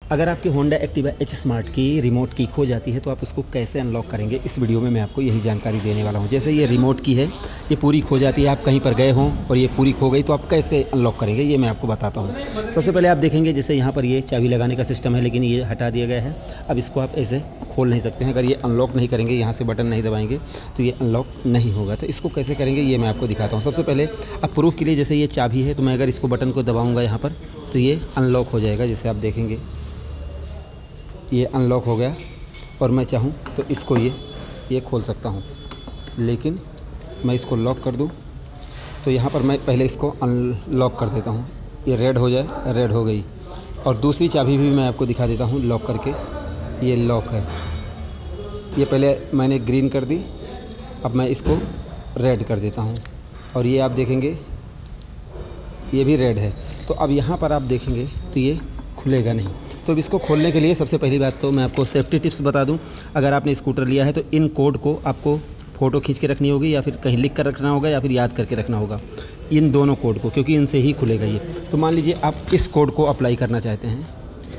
अगर आपकी Honda Activa H smart की रिमोट की खो जाती है तो आप उसको कैसे अनलॉक करेंगे, इस वीडियो में मैं आपको यही जानकारी देने वाला हूं। जैसे ये रिमोट की है, ये पूरी खो जाती है, आप कहीं पर गए हों और ये पूरी खो गई तो आप कैसे अनलॉक करेंगे ये मैं आपको बताता हूं। सबसे पहले आप देखेंगे जैसे यहाँ पर ये चाबी लगाने का सिस्टम है, लेकिन ये हटा दिया गया है। अब इसको आप ऐसे खोल नहीं सकते हैं। अगर ये अनलॉक नहीं करेंगे, यहाँ से बटन नहीं दबाएंगे तो ये अनलॉक नहीं होगा। तो इसको कैसे करेंगे ये मैं आपको दिखाता हूँ। सबसे पहले अब प्रूफ के लिए जैसे ये चाबी है तो मैं अगर इसको बटन को दबाऊँगा यहाँ पर तो ये अनलॉक हो जाएगा। जैसे आप देखेंगे ये अनलॉक हो गया और मैं चाहूँ तो इसको ये खोल सकता हूँ, लेकिन मैं इसको लॉक कर दूँ तो यहाँ पर मैं पहले इसको अनलॉक कर देता हूँ। ये रेड हो जाए, रेड हो गई। और दूसरी चाबी भी मैं आपको दिखा देता हूँ लॉक करके। ये लॉक है, ये पहले मैंने ग्रीन कर दी, अब मैं इसको रेड कर देता हूँ और ये आप देखेंगे ये भी रेड है। तो अब यहाँ पर आप देखेंगे तो ये खुलेगा नहीं। तो अब इसको खोलने के लिए सबसे पहली बात तो मैं आपको सेफ्टी टिप्स बता दूं। अगर आपने स्कूटर लिया है तो इन कोड को आपको फ़ोटो खींच के रखनी होगी, या फिर कहीं लिख कर रखना होगा, या फिर याद करके रखना होगा इन दोनों कोड को, क्योंकि इनसे ही खुलेगा ये। तो मान लीजिए आप इस कोड को अप्लाई करना चाहते हैं,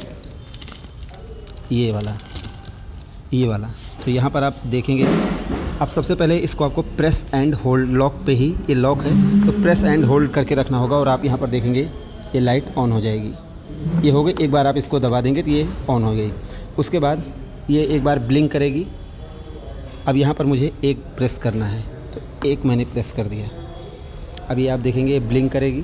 ये वाला। तो यहाँ पर आप देखेंगे, अब सबसे पहले इसको आपको प्रेस एंड होल्ड, लॉक पे ही ये लॉक है तो प्रेस एंड होल्ड करके रखना होगा और आप यहाँ पर देखेंगे ये लाइट ऑन हो जाएगी। ये हो गई, एक बार आप इसको दबा देंगे तो ये ऑन हो गई। उसके बाद ये एक बार ब्लिंक करेगी। अब यहाँ पर मुझे एक प्रेस करना है तो एक मैंने प्रेस कर दिया। अब ये आप देखेंगे ये ब्लिंक करेगी।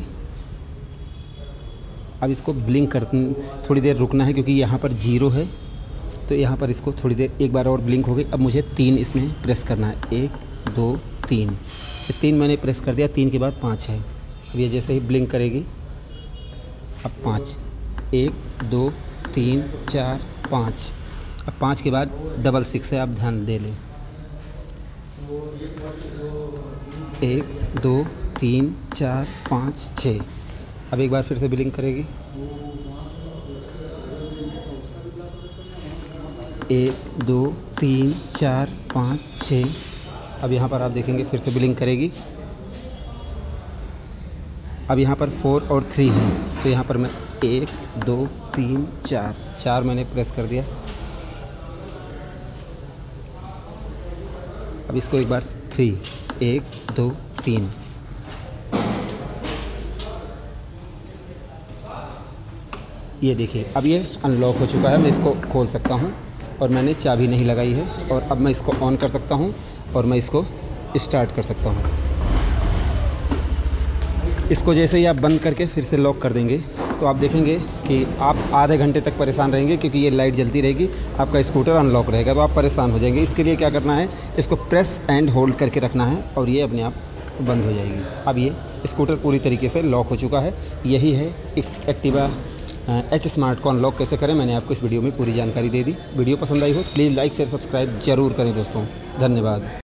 अब इसको ब्लिंक कर थोड़ी देर रुकना है क्योंकि यहाँ पर 0 है, तो यहाँ पर इसको थोड़ी देर एक बार और ब्लिंक हो गई। अब मुझे 3 इसमें प्रेस करना है, 1 2 3। 3 मैंने प्रेस कर दिया, 3 के बाद 5 है। अब ये जैसे ही ब्लिंक करेगी, अब 5, 1 2 3 4 5। अब 5 के बाद 666 है, आप ध्यान दे लें। 1 2 3 4 5 6। अब एक बार फिर से ब्लिंक करेगी, 1 2 3 4 5 6। अब यहाँ पर आप देखेंगे फिर से ब्लिंक करेगी। अब यहाँ पर 4 और 3 है तो यहाँ पर मैं 1 2 3 4 मैंने प्रेस कर दिया। अब इसको एक बार 3 1 2 3। ये देखिए अब ये अनलॉक हो चुका है। मैं इसको खोल सकता हूँ और मैंने चाबी नहीं लगाई है। और अब मैं इसको ऑन कर सकता हूँ और मैं इसको स्टार्ट कर सकता हूँ। इसको जैसे ही आप बंद करके फिर से लॉक कर देंगे तो आप देखेंगे कि आप आधे घंटे तक परेशान रहेंगे, क्योंकि ये लाइट जलती रहेगी, आपका स्कूटर अनलॉक रहेगा तो आप परेशान हो जाएंगे। इसके लिए क्या करना है, इसको प्रेस एंड होल्ड करके रखना है और ये अपने आप बंद हो जाएगी। अब ये स्कूटर पूरी तरीके से लॉक हो चुका है। यही है एक्टिवा एच स्मार्ट को अनलॉक कैसे करें, मैंने आपको इस वीडियो में पूरी जानकारी दे दी। वीडियो पसंद आई हो प्लीज़ लाइक शेयर सब्सक्राइब ज़रूर करें दोस्तों। धन्यवाद।